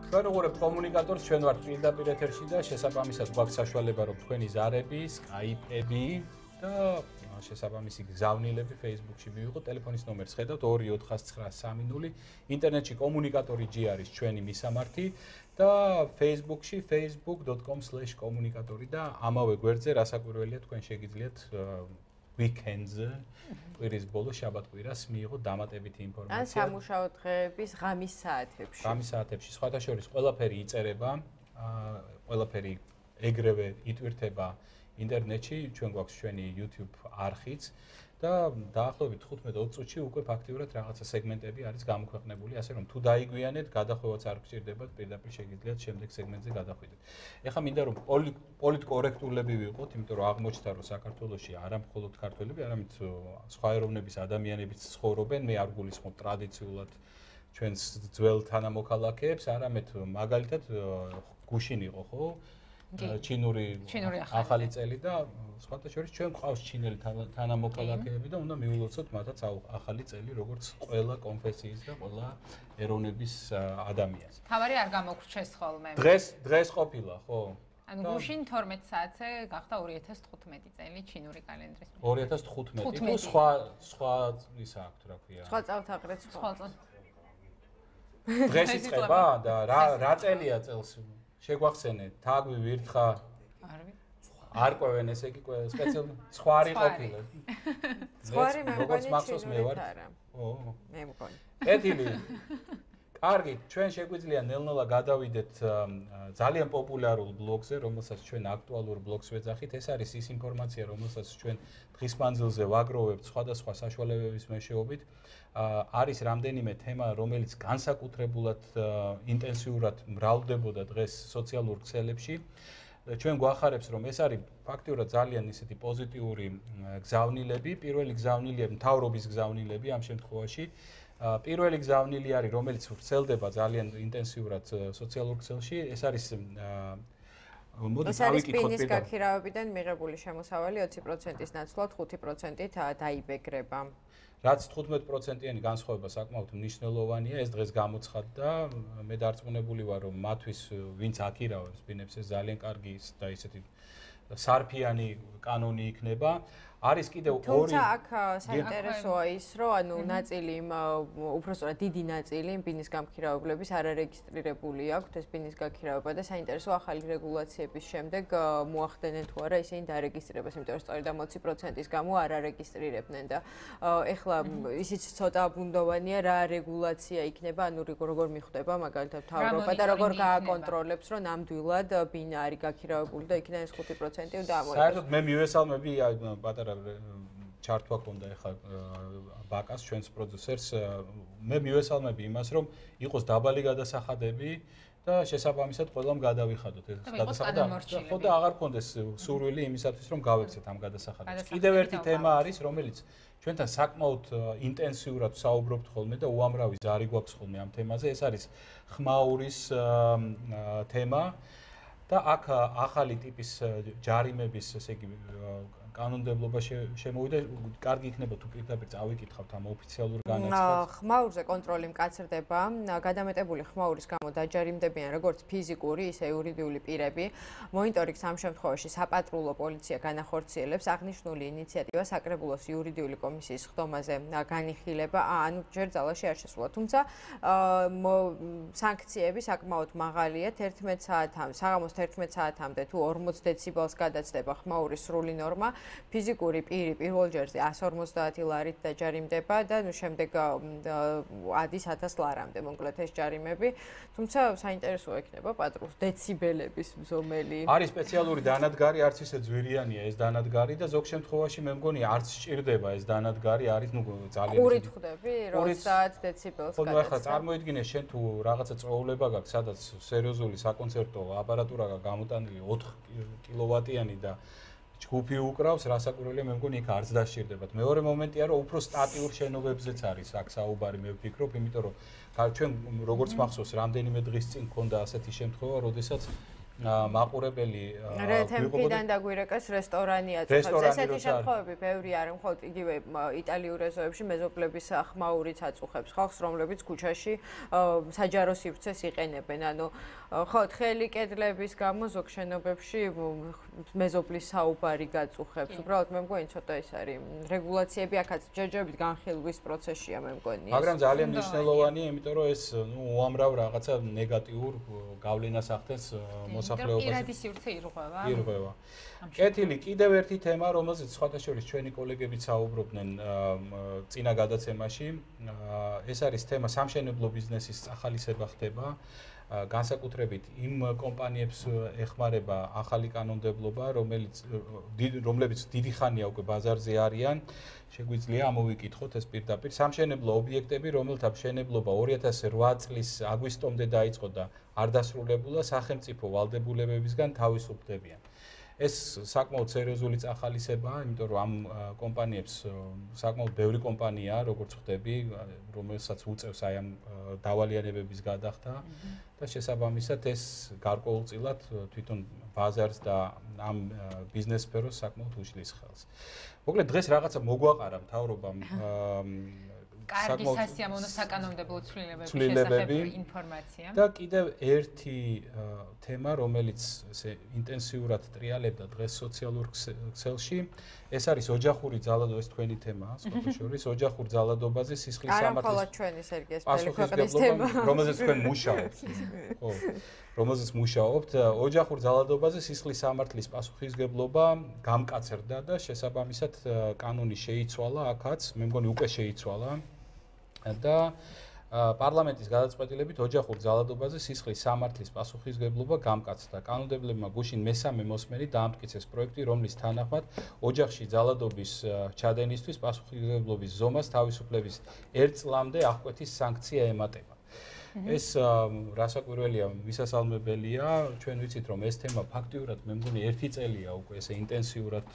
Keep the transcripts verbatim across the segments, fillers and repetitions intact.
ჩვენ უყურებთ კომუნიკატორს, ჩვენ ვართ პირდაპირ ეთერში და შესაბამისად გვაქვს საშუალება რომ თქვენი ზარები, Skype-ები და შესაბამისი გზავნილები Facebook-ში მივიღოთ. ტელეფონის ნომერს ხედავთ ორი ოთხ ცხრა სამი ნული. ინტერნეტში კომუნიკატორი G არის ჩვენი მისამართი და Facebook-ში facebook dot com slash komunikatori და ამავე გვერდზე რასაკვირველია თქვენ შეგიძლიათ weekends-ზე კვირის ბოლო შაბათ-კვირას მიიღოთ დამატებითი ინფორმაცია. ან სამუშაო დღეების ღამის საათებში. ღამის საათებში სხვათა შორის ყველაფერი იწერება, ყველაფერი ეგრევე იტვირთება ინტერნეტში, ჩვენ გვაქვს ჩვენი YouTube არხიც და დაახლოებით ხუთმეტ ოცი წუთში უკვე ფაქტიურად რაღაცა სეგმენტები არის გამოქვეყნებული, ასე რომ თუ დაიგვიანეთ, გადახვევაც არ გჭირდებათ, პირდაპირ შეგიძლიათ შემდეგ სეგმენტზე გადახვიდეთ. ეხლა მინდა რომ პოლიტკორექტულები ვიყოთ, იმიტომ რომ აღმოჩნდა რომ საქართველოში არა მხოლოდ ქართველები, არამედ სხვა ეროვნების ადამიანებიც ცხოვრობენ, მე არ გულისხმობ ტრადიციულად ჩვენს ძველ თანამოქალაქეებს, არამედ მაგალითად გუშინ იყო, ხო? ჩინური ახალი წელი და სხვათა შორის ჩვენ გვყავს ჩინელი თანამოქალაქეები და უნდა მივულოცოთ მათაც ახალი წელი როგორც ყველა კონფესიის და ყველა ეროვნების ადამიანს. თავარი არ გამოგრჩეს ხოლმე. დღეს დღეს ყოფილა, ხო? ანუ გუშინ თორმეტ საათზე გახდა ორი ათას თხუთმეტი წელი ჩინური კალენდრის. ორი ათას თხუთმეტი თუ სხვა სხვა ისა აქვს რა ქვია. სხვა წელთაღრიც სხვა. დღეს იწყება და რა რა წელია წელს? შეგვახსენეთ, თაგვი ვირთხა. არ ვიცი. არ ყვევენ ესე იგი სპეციალურად სხვარი ყოფილა. სხვარი მე როგორც მახსოვს მე ვარ. ო. მე მგონი. ეთილი. კარგი, ჩვენ შეგვიძლია ნელ-ნელა გადავიდეთ ძალიან პოპულარულ ბლოგზე, რომელსაც ჩვენ აქტუალურ ბლოგს ვეძახით. ეს არის ის ინფორმაცია, რომელსაც ჩვენ დღის მანძილზე ვაგროვებთ სხვადასხვა საშუალებების მეშვეობით. არის რამდენიმე თემა, რომელიც განსაკუთრებულად ინტენსიურად მრავლდებოდა დღეს სოციალურ ქსელებში. ჩვენ გვახარებს, რომ ეს არის ფაქტიურად ძალიან ისეთი პოზიტიური გზავნილები, პირველი გზავნილია მთავრობის გზავნილები ამ შემთხვევაში. პირველი გზავნილი არის, რომელიც ვრცელდება ძალიან ინტენსიურად სოციალურ ქსელში, ეს არის მოდი დავიკითხოთ პირდაპირ. ეს არის გაქირავებიდან მიღებული შემოსავალი ოცი პროცენტის ნაცვლად ხუთი პროცენტით დაიბეგრება. რაც თხუთმეტ პროცენტიანი განსხვავება საკმაოდ მნიშვნელოვანია, ეს დღეს გამოცხადდა. მე დარწმუნებული ვარ, რომ მათთვის, ვინც აქირავებს ბინებს, ეს ძალიან კარგი და ისეთი სარფიანი კანონი იქნება. არის კიდევ ორი. თუმცა აქ საინტერესოა ის, რომ ანუ ნაწილი, უბრალოდ დიდი ნაწილი ბინის გამქირავებლების არარეგისტრირებული აქვს ეს ბინის გაქირავება და საინტერესოა ახალი რეგულაციების შემდეგ მოახდენენ თუ არა ისინი დარეგისტრირებას, იმიტომ რომ სწორედ ამ ოცი პროცენტის გამო არ არეგისტრირებდნენ და ეხლა ისიც ცოტა ბუნდოვანია რა რეგულაცია იქნება, ანუ როგორ მიხვდება მაგალითად მთავრობა და როგორ გააკონტროლებს, რომ ნამდვილად ბინა არის გაქირავებული და იქიდან ეს ხუთი პროცენტი უნდა ამოიღოს. საერთოდ მე მივესალმები პატარა ჩართვა ქონდა ეხლა ბაკას ჩვენს პროდიუსერს მე მივესალმები იმას რომ იყოს დაბალი გადასახადები და შესაბამისად ყველამ გადავიხადოთ ეს გადასახადი ხო და აღარ ქონდეს სურვილი იმისათვის რომ გავექცეთ ამ გადასახადებს. კიდევ ერთი თემა არის რომელიც ჩვენთან საკმაოდ ინტენსიურად საუბრობთ ხოლმე და უამრავი ზარი გვაქვს ხოლმე ამ თემაზე ეს არის ხმაურის თემა და აქ ახალი ტიპის ჯარიმების ესე იგი კანონმდებლობა შემოვიდა, კარგი იქნება თუ პირდაპირ წავიკითხავთ ამ ოფიციალურ განაცხადს. ხმაურზე კონტროლი მკაცრდება, გადამეტებული ხმაურის გამო დაჯარიმდებიან როგორც ფიზიკური, ისე იურიდიული პირები. მონიტორინგს ამ შემთხვევაში საპატრულო პოლიცია განახორციელებს. აღნიშნული ინიციატივა საკრებულოს იურიდიული კომისიის ხდომაზე განიხილება, ანუ ჯერ ძალაში არ შესულა. თუმცა სანქციები საკმაოდ მაღალია, თერთმეტ საათამდე, საღამოს თერთმეტ საათამდე თუ ორმოც დეციბელს გადაცდება ხმაურის სრული ნორმა. ფიზიკური პირი პირველ ჯერზე εκατს ორმოცდაათი ლარით დაჯარიმდება და ნუ შემდეგ ადის ათას ლარამდე მოკლედ ეს ჯარიმები. თუმცა საინტერესოა იქნება პატრულს დეციბელების ზომელი. არის სპეციალური დანადგარი, არც ისე ძვირიანია ეს დანადგარი და ზოგ შემთხვევაში მე მგონი არც სჭირდება ეს დანადგარი, არის ნუ ძალიან ყურით ხვდები, როდესაც დეციბელს გადაცდება. ხო, ახლა წარმოიდგინე შენ თუ რაღაცა წვეულება გაქვს, სადაც სერიოზული საკონცერტო აპარატურა გამოტანილი ოთხ კილოვატიანი და ჯგუფი უკრავს, რასაკვირველია, მე მგონი იქ არც დასჭირდებათ. მეორე მომენტია, რომ უფრო სტატიურ შენობებზეც არის აქ საუბარი, მე ვფიქრობ, იმიტომ რომ ჩვენ როგორც მახსოვს, რამდენიმე დღის წინ მქონდა ასეთი შემთხვევა, როდესაც მაყურებელი რეთემპიდან დაგვირეკეს რესტორანია წუხებს. ესეთი შემთხვევები ბევრი არის, მხოლოდ იგივე იტალიურ ეზოებში მეზობლების ხმაურიც აწუხებს ხალხს, რომლებიც ქუჩაში საჯარო სივრცეს იყენებენ. ანუ ხო, თხელი კედლების გამო ზოგ შენობებში მეზობლის საუბარი გაწუხებს. უბრალოდ მე მგონი ცოტა ეს არის რეგულაციები აქაც ჯერჯერობით განხილვის პროცესია მე მგონი. მაგრამ ძალიან მნიშვნელოვანია, იმიტომ რომ ეს ნუ უამრავ რაღაცა ნეგატიურ გავლენას ახდენს მოსახლეობას. პირადი სივრცე ირღვევა. ირღვევა. კეთილი, კიდევ ერთი თემა, რომელზეც სხვათა შორის ჩვენი კოლეგებიც საუბრობდნენ წინა გადაცემაში, ეს არის თემა სამშენებლო ბიზნესის წახალისება ხდება. განსაკუთრებით იმ კომპანიებს ეხმარება ახალი კანონმდებლობა, რომელიც რომლებიც დიდი ხანია უკვე ბაზარზე არიან. შეგვიძლია ამოვიკითხოთ ეს პირდაპირ სამშენებლო ობიექტები, რომელთა მშენებლობა ორი ათას ოთხ წლის აგვისტომდე დაიწყო და არ დასრულებულა, სახელმწიფო ვალდებულებებისგან თავისუფლდებიან. ეს საკმაოდ სერიოზული წახალისებაა, იმიტომ რომ ამ კომპანიებს საკმაოდ ბევრი კომპანიაა, როგორც ხვდები, რომელსაც უწევს აი ამ დავალიანებების გადახდა და შესაბამისად ეს გარკვეულწილად თვითონ ბაზარს და ამ ბიზნეს სფეროს საკმაოდ უშლის ხელს. მოკლედ დღეს რაღაცა მოგვაყარა მთავრობამ კარგი სასიამოვნო საკანონმდებლო ცვლილებების შესახებ ინფორმაცია. და კიდევ ერთი თემა, რომელიც ესე ინტენსიურად ტრიალებდა დღეს სოციალურ ქსელში, ეს არის ოჯახური ძალადობა, ეს თქვენი თემაა, სხვათა შორის, ოჯახურ ძალადობაზე სისხლის სამართლის. არა, მხოლოდ ჩვენი სერგეის ფელი ქვეყნის თემა, რომელზეც თქვენ მუშაობთ. ხო, რომელზეც მუშაობთ, ოჯახურ ძალადობაზე სისხლის სამართლის პასუხისგებლობა გამკაცრდა და შესაბამისად კანონი შეიცვალა აქაც, მე მგონი უკვე შეიცვალა. და პარლამენტის გადაწყვეტილებით ოჯახურ ძალადობაზე სისხლის სამართლის პასუხისგებლობა გამკაცრდა. კანონმდებლებმა გუშინ მესამე მოსმენით დაამტკიცეს პროექტი, რომლის თანახმად ოჯახში ძალადობის ჩადენისთვის პასუხისგებლობის ზომას თავისუფლების ერთ წლამდე აღკვეთის სანქცია ემატება. ეს რასაკვირველია, მისასალმებელია, ჩვენ ვიცით რომ ეს თემა ფაქტიურად მე მგონი ერთი წელია უკვე ესე ინტენსიურად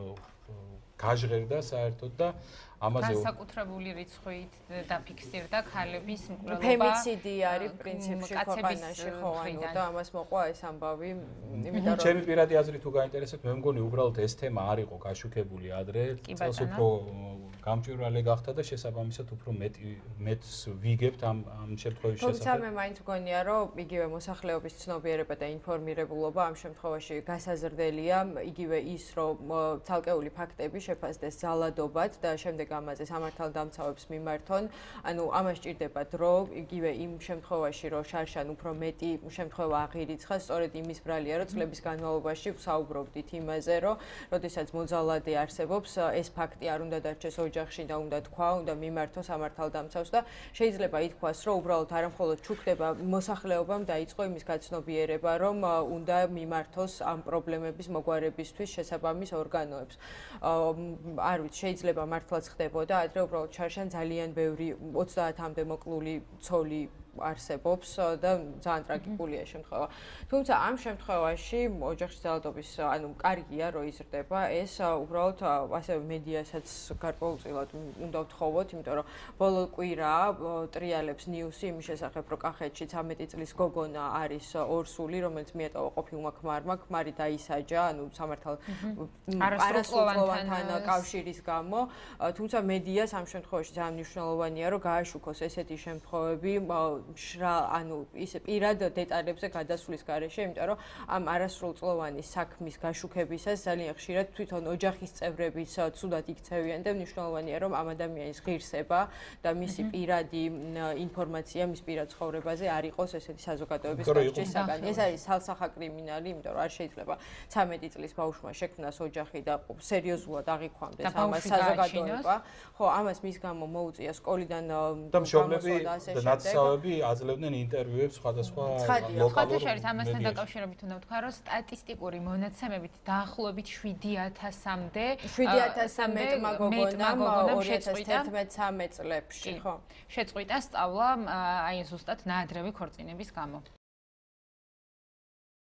გაჟღერდა საერთოდ და ამაზე განსაკუთრებული რიცხვით დაფიქსირდა ქალების მკვლელობა. ფემიციდი არის პრინციპში ქვეყანაში, ხო, ანუ და ამას მოყვა ეს ამბავი, იმიტომ რომ ჩემი პირადი აზრით თუ გაინტერესებთ, მე მგონი უბრალოდ ეს თემა არ იყო გაშუქებული ადრე, წელს უფრო გამჭვირვალე გახდა და შესაბამისად უფრო მეტი მეტს ვიგებთ ამ ამ შემთხვევის შესახებ. თუმცა მე მაინც მგონია, რომ იგივე მოსახლეობის ცნობიერება და ინფორმირებულობა ამ შემთხვევაში გასაზრდელია, იგივე ის, რომ ცალკეული ფაქტები შეფასდეს ძალადობად და შემდეგ ამაზე სამართალდამცავებს მიმართონ, ანუ ამას ჭირდება დრო, იგივე იმ შემთხვევაში, რომ შარშან უფრო მეტი შემთხვევა აღირიცხა, სწორედ იმის ბრალია, რომ წლების განმავლობაში ვსაუბრობდით იმაზე, რომ როდესაც მოძალადე არსებობს, ეს ფაქტი არ უნდა დარჩეს ოჯახში და უნდა თქვა, უნდა მიმართოს სამართალდამცავს და შეიძლება ითქვას, რომ უბრალოდ არა მხოლოდ ჩუქდება მოსახლეობამ დაიწყო იმის გაცნობიერება, რომ უნდა მიმართოს ამ პრობლემების მოგვარებისთვის შესაბამის ორგანოებს. არ ვიცი, შეიძლება მართლაც ხდებოდა, ადრე უბრალოდ ჩარშან ძალიან ბევრი ოცდაათამდე მოკლული ცოლი არსებობს და ძალიან ტრაგიკულია შემთხვევა. თუმცა ამ შემთხვევაში ოჯახში ძალადობის, ანუ კარგია, რომ იზრდება, ეს უბრალოდ ასევე მედიასაც გარკვეულწილად უნდა ვთხოვოთ, იმიტომ რომ ბოლო კვირა ტრიალებს ნიუსი იმის შესახებ, რომ კახეთში ცამეტი წლის გოგონა არის ორსული, რომელიც მიატოვა ყოფილმა ქმარმა, ქმარი დაისაჯა, ანუ სამართალ არასრულწლოვანთან კავშირის გამო, თუმცა მედიას ამ შემთხვევაში ძალიან მნიშვნელოვანია, რომ გააშუქოს ესეთი შემთხვევები შრა, ანუ ისე პირად დეტალებზე გადასვლის გარეშე, იმიტომ რომ ამ არასრულწლოვანი საქმის გაშუქებისას ძალიან ხშირად თვითონ ოჯახის წევრებიც ცუდად იქცევიან და მნიშვნელოვანია, რომ ამ ადამიანის ღირსება და მისი პირადი ინფორმაცია მის პირად ცხოვრებაზე არ იყოს ესეთი საზოგადოების გარშემო საგანი. ეს არის სალსახა კრიმინალი, იმიტომ რომ არ შეიძლება ცამეტი წლის ბავშვმა შექმნას ოჯახი და სერიოზულად აღიქვამდეს ამას საზოგადოება. ხო, ამას მის გამო მოუწია სკოლიდან და მშობლები და ნაცსავები აძლევდნენ ინტერვიუებს სხვადასხვა ლოკალურ ხალხთან ამასთან დაკავშირებით უნდა ვთქვა, რომ სტატისტიკური მონაცემებით დაახლოებით შვიდი ათასამდე შვიდი ათასამდე მეტმა გოგონამ ორი ათას თერთმეტ წლებში, ხო, შეწყვიტა სწავლა აი ზუსტად ნაადრევი ქორწინების გამო.